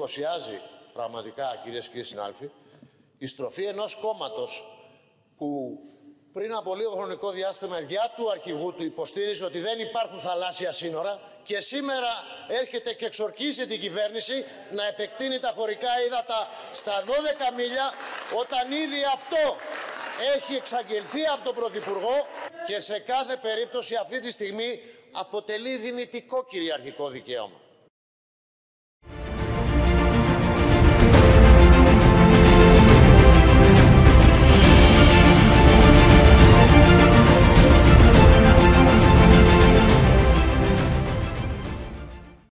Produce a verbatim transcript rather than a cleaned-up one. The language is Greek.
εντυπωσιάζει πραγματικά, κυρίες και κύριοι συνάδελφοι, η στροφή ενός κόμματος που πριν από λίγο χρονικό διάστημα διά του αρχηγού του υποστήριζε ότι δεν υπάρχουν θαλάσσια σύνορα και σήμερα έρχεται και εξορκίζει την κυβέρνηση να επεκτείνει τα χωρικά ύδατα στα δώδεκα μίλια, όταν ήδη αυτό έχει εξαγγελθεί από τον Πρωθυπουργό και σε κάθε περίπτωση αυτή τη στιγμή αποτελεί δυνητικό κυριαρχικό δικαίωμα.